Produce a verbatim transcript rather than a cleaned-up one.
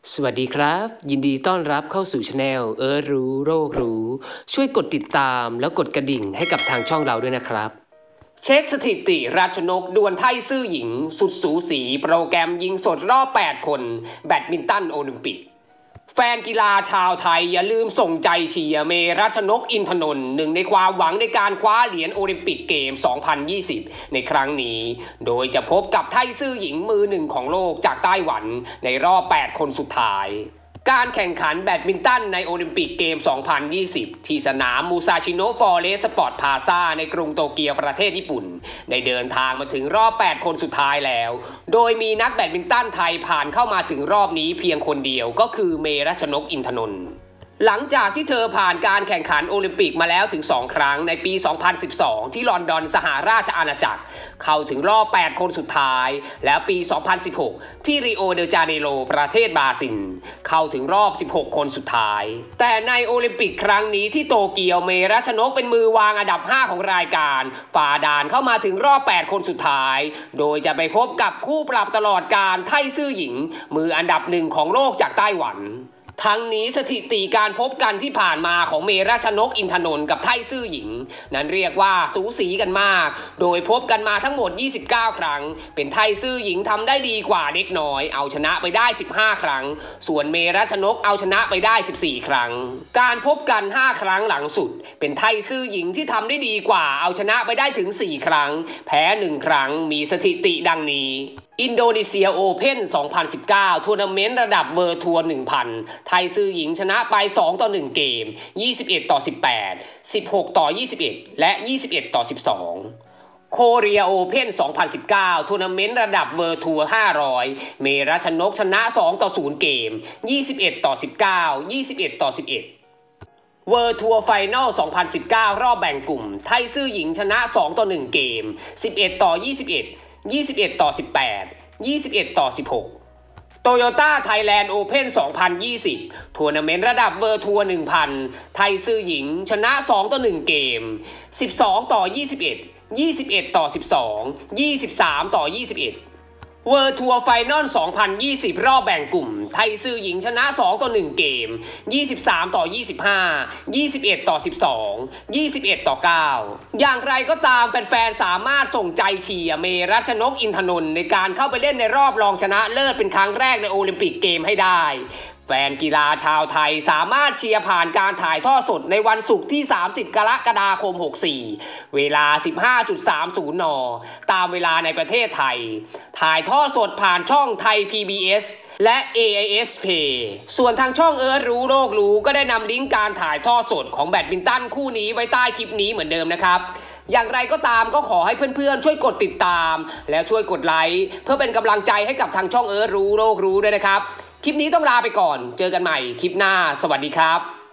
สวัสดีครับยินดีต้อนรับเข้าสู่ช anel เออรู้โรครู้ช่วยกดติดตามแล้วกดกระดิ่งให้กับทางช่องเราด้วยนะครับเช็คสถิติราชนกดวลไทยซื่อหญิงสุดสูสีโปรแกรมยิงสดรอบแปดคนแบดมินตันโอลิมปิกแฟนกีฬาชาวไทยอย่าลืมส่งใจเชียร์เมรัชนกอินทนนท์หนึ่งในความหวังในการคว้าเหรียญโอลิมปิกเกม สองพันยี่สิบ ในครั้งนี้โดยจะพบกับไทซื่อหญิงมือหนึ่งของโลกจากไต้หวันในรอบแปดคนสุดท้ายการแข่งขันแบดมินตันในโอลิมปิกเกม สองพันยี่สิบ ที่สนามมูซาชิโนะฟอเรสต์สปอร์ตพลาซ่าในกรุงโตเกียวประเทศญี่ปุ่นได้เดินทางมาถึงรอบแปดคนสุดท้ายแล้วโดยมีนักแบดมินตันไทยผ่านเข้ามาถึงรอบนี้เพียงคนเดียวก็คือเมรัชนกอินทนนท์หลังจากที่เธอผ่านการแข่งขันโอลิมปิกมาแล้วถึงสองครั้งในปี สองพันสิบสอง ที่ลอนดอนสหราชอาณาจักรเข้าถึงรอบแปดคนสุดท้ายแล้วปี สองพันสิบหก ที่ริโอเดจาเนโรประเทศบราซิลเข้าถึงรอบสิบหกคนสุดท้ายแต่ในโอลิมปิกครั้งนี้ที่โตเกียวเมรัชนกเป็นมือวางอันดับห้าของรายการฝ่าด่านเข้ามาถึงรอบแปดคนสุดท้ายโดยจะไปพบกับคู่ปรับตลอดการไทซื่อหญิงมืออันดับหนึ่งของโลกจากไต้หวันทั้งนี้สถิติการพบกันที่ผ่านมาของเมรัชนกอินทนนท์กับไทซื่อหญิงนั้นเรียกว่าสูสีกันมากโดยพบกันมาทั้งหมดยี่สิบเก้าครั้งเป็นไทซื่อหญิงทำได้ดีกว่าเล็กน้อยเอาชนะไปได้สิบห้าครั้งส่วนเมรัชนกเอาชนะไปได้สิบสี่ครั้งการพบกันห้าครั้งหลังสุดเป็นไทซื่อหญิงที่ทำได้ดีกว่าเอาชนะไปได้ถึงสี่ครั้งแพ้หนึ่งครั้งมีสถิติดังนี้อินโดนีเซียโอเพ่น สองพันสิบเก้า ทัวร์นาเมนต์ระดับเวอร์ทัวร์ หนึ่งพัน ไทซื่อหญิงชนะไป สองต่อหนึ่ง เกม ยี่สิบเอ็ดต่อสิบแปด สิบหกต่อยี่สิบเอ็ด และ ยี่สิบเอ็ดต่อสิบสองโคเรียโอเพ่น สองพันสิบเก้า ทัวร์นาเมนต์ระดับเวอร์ทัวร์ ห้าร้อย เมรัชนกชนะ สองต่อศูนย์ เกม ยี่สิบเอ็ดต่อสิบเก้า ยี่สิบเอ็ดต่อสิบเอ็ดเวิลด์ทัวร์ไฟนอล สองพันสิบเก้า รอบแบ่งกลุ่มไทซื่อหญิงชนะ สองต่อหนึ่ง เกม สิบเอ็ดต่อยี่สิบเอ็ด ยี่สิบเอ็ดต่อสิบแปด ยี่สิบเอ็ดต่อสิบหกโตโยต้าไทยแลนด์โอเพ่น สองพันยี่สิบ ทัวร์นาเมนต์ระดับเวอร์ทัวร์ หนึ่งพัน ไทซื่อหญิงชนะ สองต่อหนึ่ง เกม สิบสองต่อยี่สิบเอ็ด ยี่สิบเอ็ดต่อสิบสอง ยี่สิบสามต่อยี่สิบเอ็ดเวิลด์ทัวร์ไฟนอล สองพันยี่สิบ รอบแบ่งกลุ่มไทซื่อหญิงชนะ สองต่อหนึ่ง เกม ยี่สิบสามต่อยี่สิบห้า ยี่สิบเอ็ดต่อสิบสอง ยี่สิบเอ็ดต่อเก้าอย่างไรก็ตามแฟนๆสามารถส่งใจเชียร์เมรัชนกอินทนนท์ในการเข้าไปเล่นในรอบรองชนะเลิศเป็นครั้งแรกในโอลิมปิกเกมให้ได้แฟนกีฬาชาวไทยสามารถเชียร์ผ่านการถ่ายทอดสดในวันศุกร์ที่สามสิบกรกฎาคมหกสี่เวลา สิบห้านาฬิกาสามสิบ นตามเวลาในประเทศไทยถ่ายทอดสดผ่านช่องไทย พี บี เอส และ เอ ไอ เอส Play ส่วนทางช่องเอิร์ธรู้โลกรู้ก็ได้นำลิงก์การถ่ายทอดสดของแบดมินตันคู่นี้ไว้ใต้คลิปนี้เหมือนเดิมนะครับอย่างไรก็ตามก็ขอให้เพื่อนๆช่วยกดติดตามแล้วช่วยกดไลค์เพื่อเป็นกำลังใจให้กับทางช่องเอิร์ธรู้โลกรู้ด้วยนะครับคลิปนี้ต้องลาไปก่อนเจอกันใหม่คลิปหน้าสวัสดีครับ